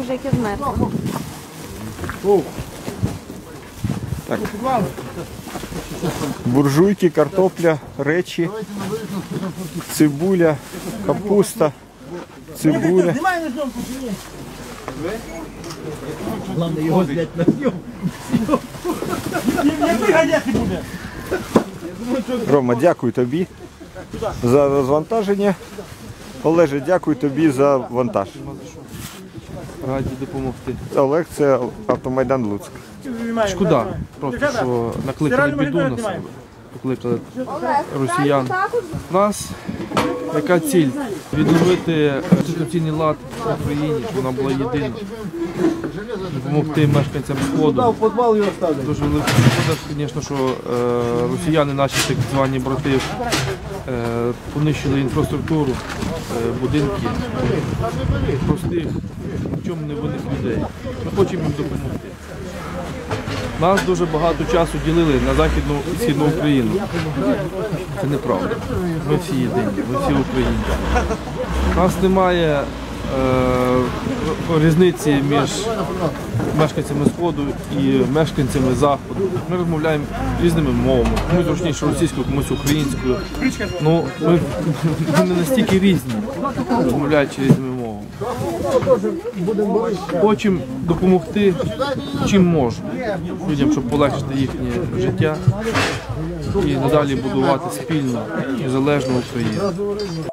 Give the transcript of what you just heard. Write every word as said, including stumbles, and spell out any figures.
яке змерзло. Так. Буржуйки, картопля, речі, цибуля, капуста, цибуля. Главное його взяти на зйом. Рома, дякую тобі за розвантаження. Олеже, дякую тобі за вантаж. Раді допомогти. Олег, це Автомайдан Луцьк. Шкода, просто що накликали біду на себе, покликали росіян. У нас яка ціль? Відновити конституційний лад в Україні, щоб вона була єдина. Допомогти мешканцям Сходу. Дуже велика шкода, звісно, що е, росіяни, наші так звані брати, е, понищили інфраструктуру, е, будинки простих, нічому не винних людей. Ми хочемо їм допомогти. Нас дуже багато часу ділили на Західну і Східну Україну. Це неправда. Ми всі єдині, ми всі українці. У нас немає е, різниці між мешканцями Сходу і мешканцями Заходу. Ми розмовляємо різними мовами. Комусь зручніше російською, комусь українською. Ну, ми, ми не настільки різні, розмовляючи різними мовами. Хочемо допомогти, чим можемо людям, щоб полегшити їхнє життя і надалі будувати спільну, незалежну Україну.